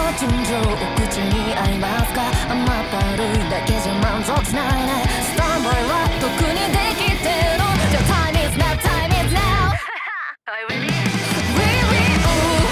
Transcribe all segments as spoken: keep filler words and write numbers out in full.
順序お口に合いますか？甘ったるいだけじゃ満足しないね。スタンバイは特にできてるの。じゃあ Time is now, time is now Really, ooh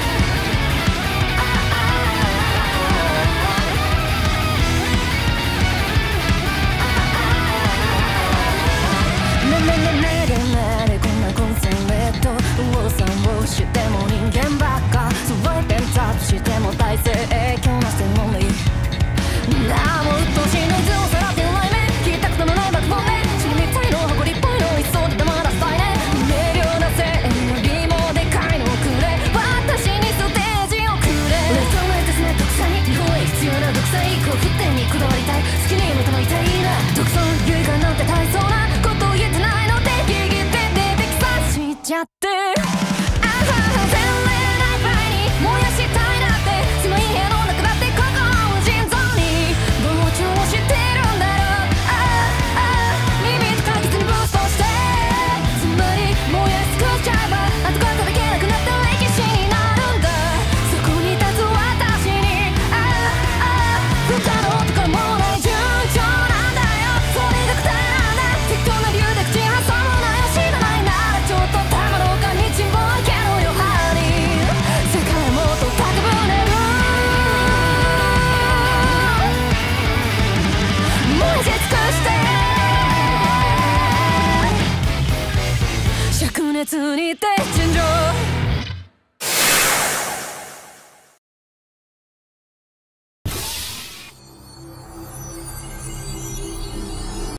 ねねねねでねでこんなコンセンレット右往左往しても人間ばっかそう伝達しても大勢影響なせのみなもうっとうしいノイズをさらってる内面聞いたことのないバックボーンね尻みたいの誇りっぽいのいっそで黙らせたいね明瞭な声援よりもでかいのをくれ私にステージをくれレストレーですね特産に日本へ必要な独裁こう沸点にこだわりたい好きに認めたいな独尊優位感なんて大層なこと言えてないのでギギって出てきさしちゃってあはは全然ない場合に燃やしたいなって狭い部屋の中だってここ心臓に膨張してるんだろうああ耳と解決にブーストしてつまり燃やし尽くしちゃえば後から叩けなくなった歴史になるんだそこに立つ私にああ不可能とかもない順調なんだよそれが答えなんだ適当な理由で口挟むなよ知らないならちょっとたまろうか道も開けろよハリー世界もっと高ぶれる燃やし尽くして灼熱にて尋常